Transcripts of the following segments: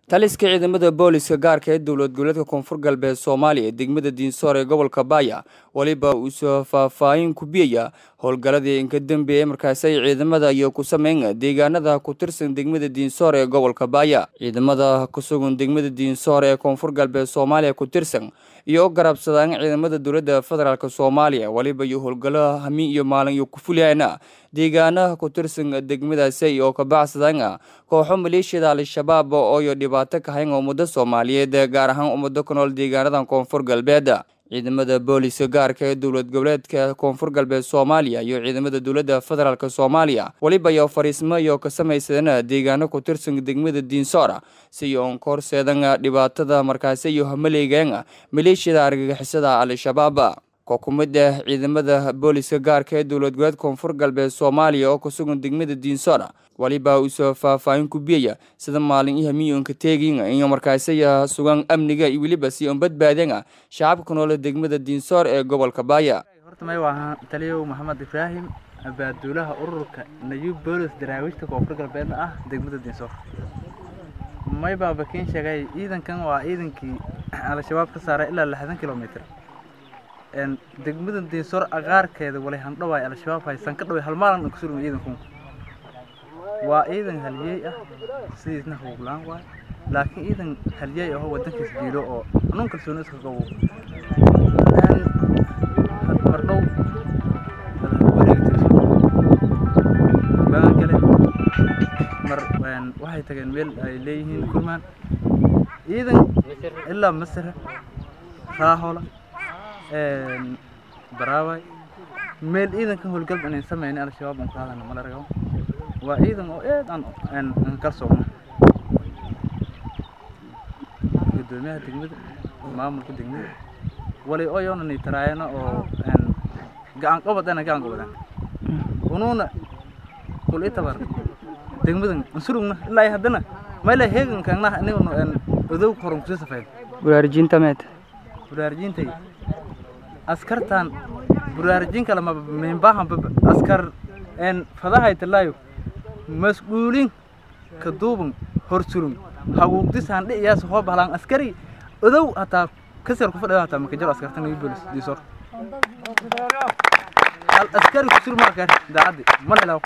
taliska ciidamada booliska gaarka ee dowlad goboleedka koonfur galbeed Soomaaliya degmada Diinsoor ee gobolka Baaya waliba uu soo faahfaahin ku biyaya howlgaladii in ka dambeeyay markaas ay ciidamada iyo ku sameeyeen deegaanada ku tirsan degmada Diinsoor ee gobolka Baaya ciidamada ku sugan degmada Diinsoor ee koonfur galbeed Soomaaliya ku tirsan iyo garabsadaan ciidamada dowladda federaalka Soomaaliya waliba iyo howlgalo hami iyo maalin iyo ku fuliyaana deegaanaha ku tirsan degmadaasi oo ka baxsadaan kooxo maleeshiyada al-shabaab oo iyo dhibaato ka hayn ummadda Soomaaliyeed gaar ahaan ummadda ku nool deegaanada koonfur galbeed ciidamada booliska gaarka ee dowlad goboleedka koonfur galbeed Soomaaliya iyo ciidamada dowladda federaalka Soomaaliya waliba iyo fariismo iyo ka sameeysadana deegaano ku tirsan degmada Diinsoor si oo korseedan dhibaatada markaas iyo hamaleeyeen maleeshiyada argagixisada al-shabaab kokumada ciidamada booliska gaarka ee dowlad goboleedka koonfur galbeed Soomaaliya oo ku sugan degmada Diinsoor waliba uu soo faahfaahin ku biyaya sida maalin iyo hamiyoonka teegin iyo markaas ay sugan amniga iyo waliba si oo badbaadina shacabka nool degmada Diinsoor ee gobolka Baaya horta may waa taliyo Maxamed Ibrahim abaadulaha ururka Nayib Boolis Daraawishta koonfur galbeed degmada Diinsoor may baaba keen sheegay ciidankan waa ciidankii al-shabaab ka saaray ilaa 60 kilomitir degmada Diinsoor agaarkeeda wali handhawaay al-shabaab haysan ka dhaway hal maalin ku sugan ciidanku waa ciidan haliyay sidina hublaan waa laakiin ciidan haliyay oo wadankiis diilo oo anuun kalsooni iska qabo mardhow baagale waxay tageen meel ay leeyihiin kulmaan ciidan ilaa Masar raahola baraaway meel ciidanka howlgal inay sameeyeen al-shabaab oo qaadana ma la ragaw waa ciidan oo aan kalsoon gudoomiyaha degmada maamulka degmada wali oo yoonay taraayana oo gacan qabadana unuuna kulay tabar degmadan surugna ilaa haddana ma la heegan kaana inuu odow koron ku safay buraarjintay askartan buraarjin kala ma baahan askar fadahay talaayo mas'uulin ka duuban horsurun haguugdisan dhiyaas hoo balan askari odow hata kasar ku fadhiyo hata ma ka jiro askartan Nayib Boolis Diinsoor al askari ku sur markaa daacad ma leeyahay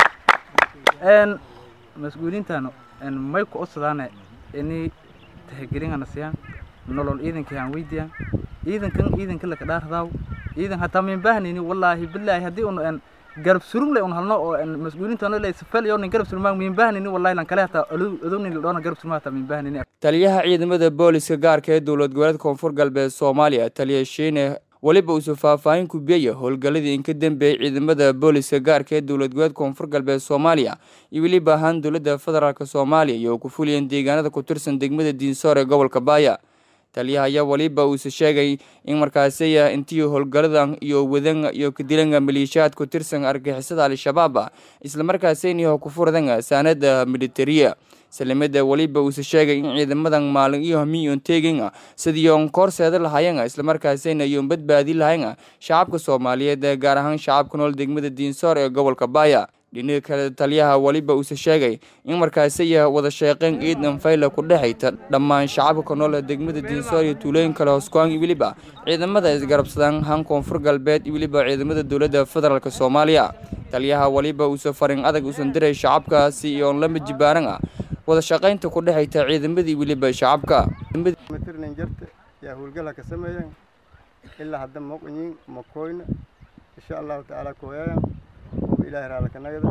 mas'uulintan may ku osadaana inay tixgelin anasiyaan nolol ciidanka aan weydiiyaan ciidanka la ka dhaardaw ciidan hata min baahnini wallahi billahi hadii uu garab surung leh halno oo mas'uulintan la isfal iyo garab surmaan min baahnini wallahi lan kale hata adowni la doona garab surmaata min baahnini taliyaha ciidamada booliska gaarka ee dowlad goboleedka koonfur galbeed Soomaaliya taliye Shiine waliba uu soo faahfaahin ku biyay howlgaladii in ka dambeeyay ciidamada booliska gaarka ee dowlad goboleedka koonfur galbeed Soomaaliya iyo waliba ahaan dowladda federaalka Soomaaliya iyo ku fuliyeen deegaanada ku tirsan degmada Diinsoor ee gobolka Baaya taliyaha ayaa waliba uu sheegay in markaas ay intii howlgaladan iyo wadan iyo ka dilan maleeshiyaad ku tirsan argagixisada al-shabaab isla markaas ay ku furdan saanada militariga salamada waliba uu sheegay in ciidamadan maalin iyo hamiyoon teegin sidii oo korseeda lahaayeen isla markaas ay badbaadi lahaayeen shacabka Soomaaliyeed gaar ahaan shacabka nool degmada Diinsoor ee gobolka Baaya dhinaca kale taliyaha waliba uu sheegay in markaas ay wada shaqeyn ciidan fayla ku dhaxayta dhammaan shacabka nool degmada Diinsoor iyo tuulooyin kale oo isku waliba ciidamada isgarabsadaan han koonfur galbeed iyo waliba ciidamada dowladda federaalka Soomaaliya taliyaha waliba uu farin adag u diray shacabka si oo la majibaaran wada shaqeynta ku dhaxayta ciidamada iyo waliba shacabka matirnan jarta ya howlgala ka sameeyeen ilaa hadda moqoyin makoyna insha Allah ta'ala kooyaan ilaahay raala ka nagada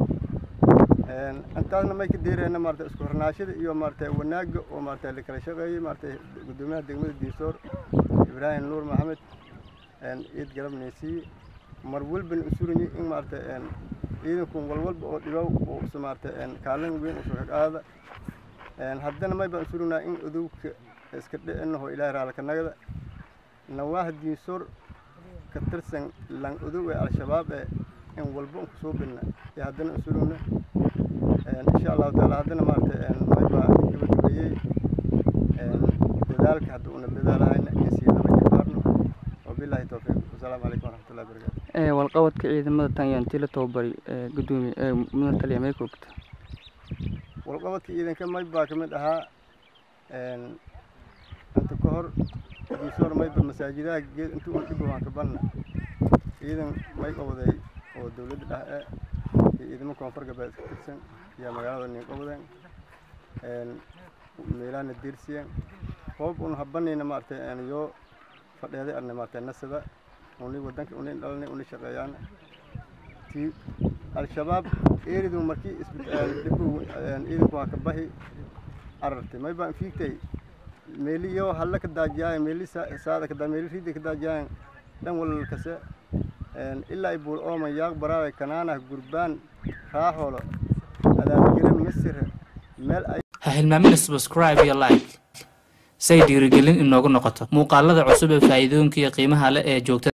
antaasna may ka deereena marta isku hornaashada iyo marta wanaaga oo marta la kala shaqeeyay marta gudoomiyaha degmada Diinsoor Ibrahim Nuur Maxamed eed garabnaysi mar walba usurni in marta ciidanku walwalba oo dhibaw oo samarta kaalin weyn oo soo qaada haddana may baan usurna in udowka iska dhicinaho ilaahay raala ka nagada nawaah Diinsoor ka tirsan lan udow al-shabaab in walba ku soo bilna ya haddana usurna insha Allah ta'ala haddana maarta mayba gabadhiyay dadaalka hadda una dadaalahayna insi laba jibaarno wabillahi tawfiiq assalamu alaykum warahmatullahi wabarakatuh walqabadka ciidamada tan iyo intii la tababaray gudoomiye mudane taliya may koogta walqabadka ciidanka mayba kamid ahaa أنت كهر يصير ما يبقى مساجدها أنتوا قلتوا عن كبرنا إذا ما يقبضي أو الدولة ده إذا ما كان فرق بين كتسن يا مجال إني قبضين ميلان الديرسيان هو بنحبني إن ما يعني يو فهذا أنا ما تنسى وني ودنك وني دلني وني شقيان تي الشباب يريدوا مركي يدبوا إذا كوا كبهي أرت ما يبان فيك تي ميلي يو هلا كدا جاي ميلي ساعة كدا ميلي في كدا جاي دم ولا الكساء إلا يبول أو ما ياق برا كنانة قربان خاحوله هذا كلام مصر مال هالمامين سبسكرايب يا لايك سيدي رجلين إنه قلنا قطة مقالة عصبة فايدون كي قيمها لا جوكت